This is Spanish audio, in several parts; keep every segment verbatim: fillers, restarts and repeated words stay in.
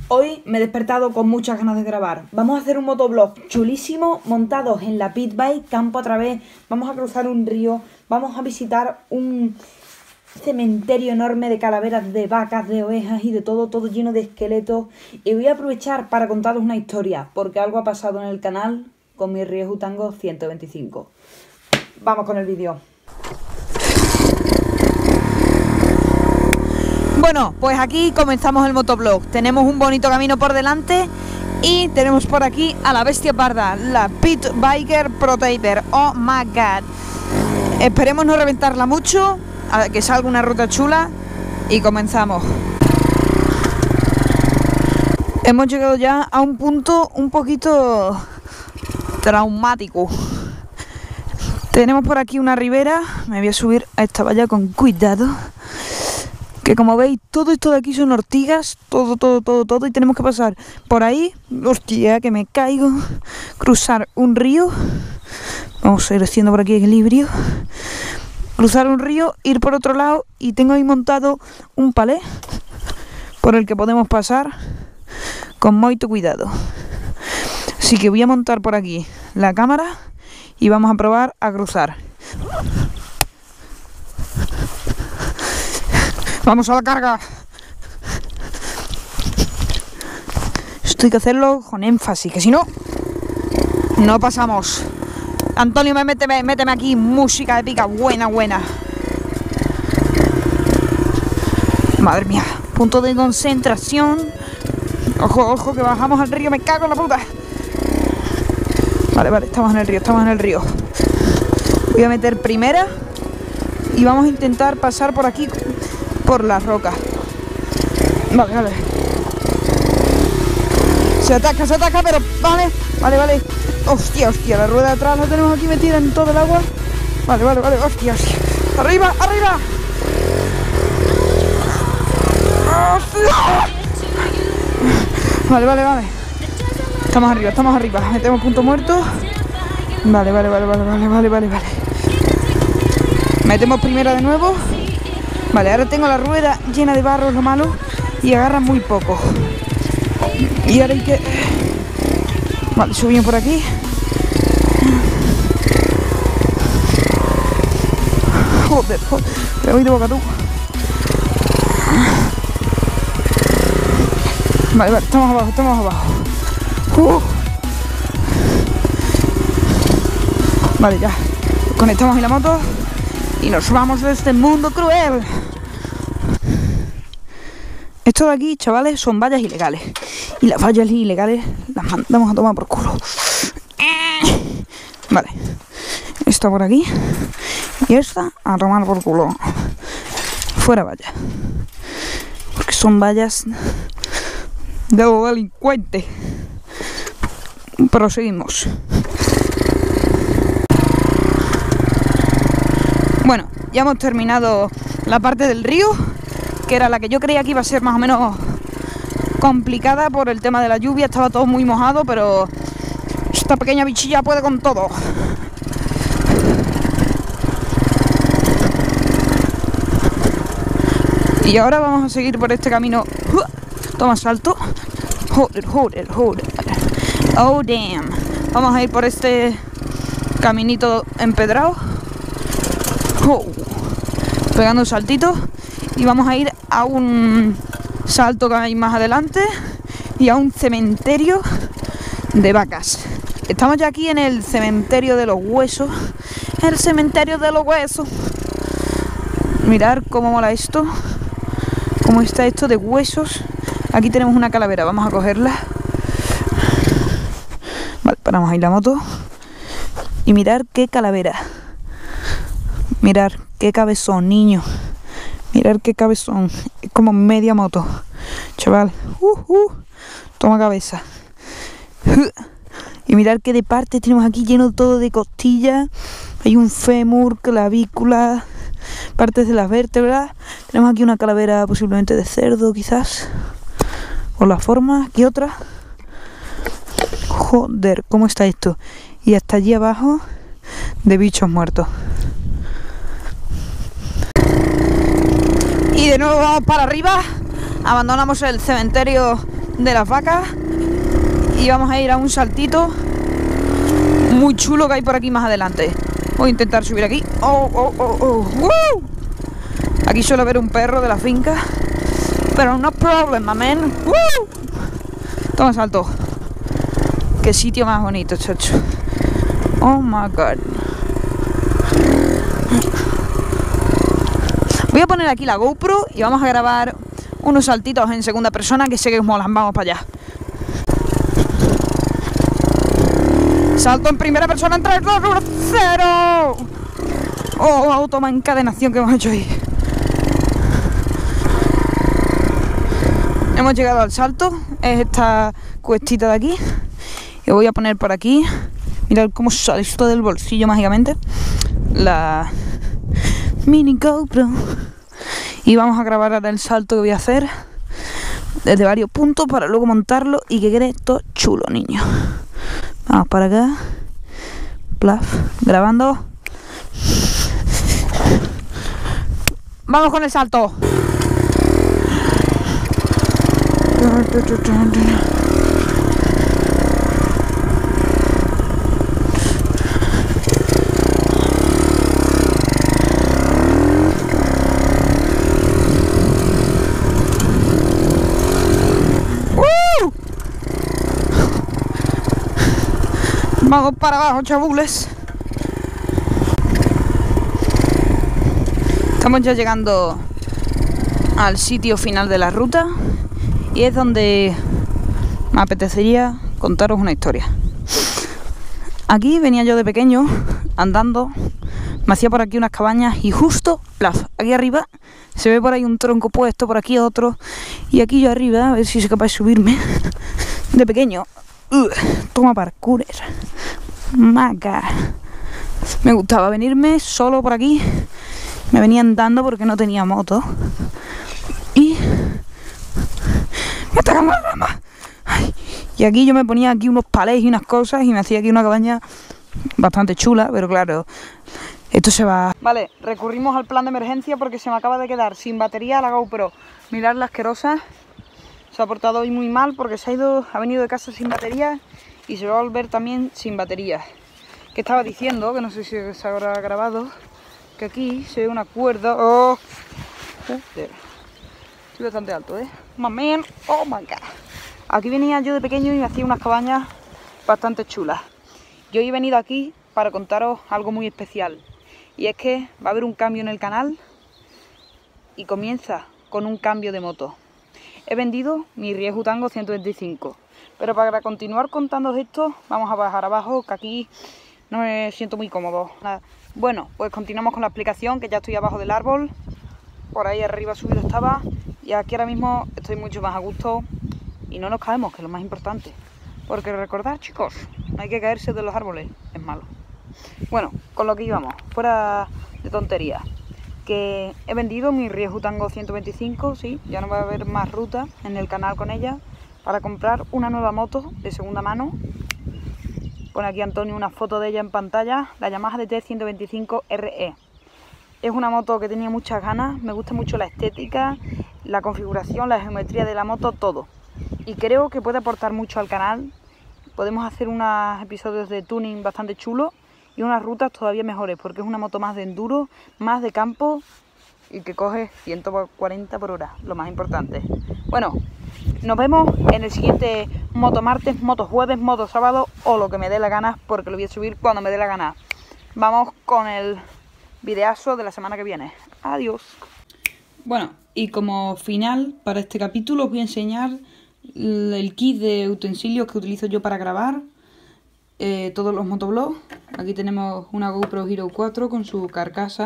Hoy me he despertado con muchas ganas de grabar. Vamos a hacer un motoblog chulísimo montados en la pit bike, campo a través. Vamos a cruzar un río, vamos a visitar un cementerio enorme de calaveras de vacas, de ovejas y de todo, todo lleno de esqueletos. Y voy a aprovechar para contaros una historia, porque algo ha pasado en el canal con mi Ryu Tango ciento veinticinco. Vamos con el vídeo. Bueno, pues aquí comenzamos el motoblog. Tenemos un bonito camino por delante y tenemos por aquí a la bestia parda, la Pit Biker Protector. Oh my god. Esperemos no reventarla mucho, a que salga una ruta chula y comenzamos. Hemos llegado ya a un punto un poquito traumático. Tenemos por aquí una ribera. Me voy a subir a esta valla con cuidado. Que como veis, todo esto de aquí son ortigas, todo, todo, todo, todo, y tenemos que pasar por ahí, hostia, que me caigo, cruzar un río, vamos a ir haciendo por aquí equilibrio, cruzar un río, ir por otro lado, y tengo ahí montado un palé por el que podemos pasar con mucho cuidado. Así que voy a montar por aquí la cámara y vamos a probar a cruzar. ¡Vamos a la carga! Esto hay que hacerlo con énfasis, que si no, no pasamos. Antonio, méteme, méteme aquí música épica, buena, buena. Madre mía, punto de concentración. Ojo, ojo, que bajamos al río, me cago en la puta. Vale, vale, estamos en el río, estamos en el río. Voy a meter primera y vamos a intentar pasar por aquí, por las rocas. Vale, vale. Se ataca, se ataca, pero vale, vale, vale. Hostia, hostia, la rueda de atrás la tenemos aquí metida en todo el agua. Vale, vale, vale, hostia, hostia. Arriba, arriba. ¡Hostia! Vale, vale, vale. Estamos arriba, estamos arriba. Metemos punto muerto. Vale, vale, vale, vale, vale, vale, vale, vale. Metemos primera de nuevo. Vale, ahora tengo la rueda llena de barro, lo malo, y agarra muy poco. Y ahora hay que... Vale, subimos por aquí. Joder, joder, te voy de boca tú. Vale, vale, estamos abajo, estamos abajo. Uh. Vale, ya. Conectamos ahí la moto y nos vamos de este mundo cruel. Esto de aquí, chavales, son vallas ilegales. Y las vallas ilegales las mandamos a tomar por culo. Vale. Esta por aquí. Y esta a tomar por culo. Fuera valla. Porque son vallas de los delincuentes. Proseguimos. Bueno, ya hemos terminado la parte del río, que era la que yo creía que iba a ser más o menos complicada por el tema de la lluvia. Estaba todo muy mojado, pero esta pequeña bichilla puede con todo. Y ahora vamos a seguir por este camino. Toma salto. Joder, joder, joder. Oh, damn. Vamos a ir por este caminito empedrado. Oh, pegando un saltito y vamos a ir a un salto que hay más adelante y a un cementerio de vacas. Estamos ya aquí en el cementerio de los huesos. El cementerio de los huesos. Mirad cómo mola esto, cómo está esto de huesos. Aquí tenemos una calavera, vamos a cogerla. Vale, paramos ahí la moto y mirad qué calavera. Mirar qué cabezón, niño. Mirar qué cabezón. Es como media moto. Chaval. Uh, uh. Toma cabeza. Uh. Y mirar que de parte tenemos aquí lleno todo de costillas. Hay un fémur, clavícula, partes de las vértebras. Tenemos aquí una calavera posiblemente de cerdo, quizás. O la forma. Aquí otra. Joder, ¿cómo está esto? Y hasta allí abajo de bichos muertos. Y de nuevo vamos para arriba. Abandonamos el cementerio de las vacas y vamos a ir a un saltito muy chulo que hay por aquí más adelante. Voy a intentar subir aquí. Oh, oh, oh, oh. ¡Woo! Aquí suele haber un perro de la finca, pero no problema, man. ¡Woo! Toma salto. Qué sitio más bonito, chacho. Oh my god. Voy a poner aquí la GoPro y vamos a grabar unos saltitos en segunda persona que sé que os molan. Vamos para allá. Salto en primera persona en tres, dos, uno, cero. Oh, toma encadenación que hemos hecho ahí. Hemos llegado al salto. Es esta cuestita de aquí. Y voy a poner por aquí. Mirad cómo sale esto del bolsillo mágicamente. La mini GoPro. Y vamos a grabar ahora el salto que voy a hacer desde varios puntos para luego montarlo y que quede esto chulo, niño. Vamos para acá. Plaf. Grabando. Vamos con el salto. Vamos para abajo, chabules. Estamos ya llegando al sitio final de la ruta y es donde me apetecería contaros una historia. Aquí venía yo de pequeño andando, me hacía por aquí unas cabañas y justo, plaf, aquí arriba se ve por ahí un tronco puesto, por aquí otro y aquí yo arriba, a ver si soy capaz de subirme de pequeño. Uh, toma parkour. Maca. Me gustaba venirme solo por aquí. Me venía andando porque no tenía moto. Y me está cagando la rama. Ay. Y aquí yo me ponía aquí unos palés y unas cosas y me hacía aquí una cabaña bastante chula, pero claro, esto se va. Vale, recurrimos al plan de emergencia porque se me acaba de quedar sin batería la GoPro. Mirad la asquerosa. Se ha portado hoy muy mal porque se ha ido, ha venido de casa sin batería y se va a volver también sin batería. Que estaba diciendo, que no sé si se habrá grabado, que aquí se ve una cuerda. Oh, estoy bastante alto, ¿eh? My man, oh my god. Aquí venía yo de pequeño y me hacía unas cabañas bastante chulas. Yo he venido aquí para contaros algo muy especial. Y es que va a haber un cambio en el canal y comienza con un cambio de moto. He vendido mi Rieju Tango ciento veinticinco, pero para continuar contando esto vamos a bajar abajo, que aquí no me siento muy cómodo. Bueno, pues continuamos con la explicación, que ya estoy abajo del árbol, por ahí arriba subido estaba, y aquí ahora mismo estoy mucho más a gusto y no nos caemos, que es lo más importante. Porque recordad, chicos, no hay que caerse de los árboles, es malo. Bueno, con lo que íbamos, fuera de tonterías. Que he vendido mi Rieju Tango ciento veinticinco, sí, ya no va a haber más ruta en el canal con ella, para comprar una nueva moto de segunda mano. Pone aquí Antonio una foto de ella en pantalla, la Yamaha D T ciento veinticinco R E. Es una moto que tenía muchas ganas, me gusta mucho la estética, la configuración, la geometría de la moto, todo. Y creo que puede aportar mucho al canal. Podemos hacer unos episodios de tuning bastante chulos y unas rutas todavía mejores, porque es una moto más de enduro, más de campo y que coge ciento cuarenta por hora, lo más importante. Bueno, nos vemos en el siguiente Moto Martes, Moto Jueves, Moto Sábado o lo que me dé la gana, porque lo voy a subir cuando me dé la gana. Vamos con el videazo de la semana que viene. Adiós. Bueno, y como final para este capítulo os voy a enseñar el kit de utensilios que utilizo yo para grabar eh, todos los motovlogs. Aquí tenemos una GoPro Hero cuatro con su carcasa.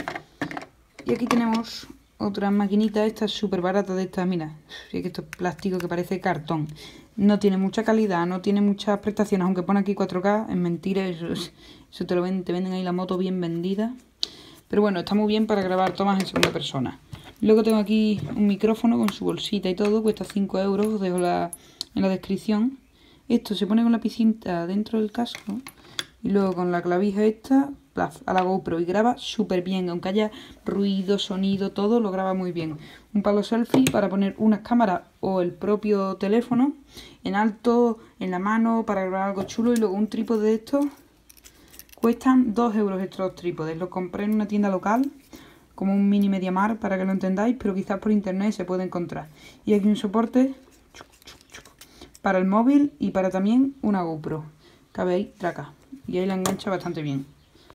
Y aquí tenemos otra maquinita, esta es súper barata de estas, mira. Es que esto es plástico que parece cartón. No tiene mucha calidad, no tiene muchas prestaciones, aunque pone aquí cuatro K, es mentira, eso, eso te lo venden, te venden ahí la moto bien vendida. Pero bueno, está muy bien para grabar tomas en segunda persona. Luego tengo aquí un micrófono con su bolsita y todo, cuesta cinco euros, os dejo la, en la descripción. Esto se pone con la piscinta dentro del casco y luego con la clavija esta, a la GoPro y graba súper bien, aunque haya ruido, sonido, todo lo graba muy bien. Un palo selfie para poner unas cámaras o el propio teléfono en alto, en la mano, para grabar algo chulo. Y luego un trípode de estos, cuestan dos euros estos trípodes. Los compré en una tienda local, como un mini MediaMarkt para que lo entendáis, pero quizás por internet se puede encontrar. Y aquí un soporte para el móvil y para también una GoPro, que veis, traca, y ahí la engancha bastante bien.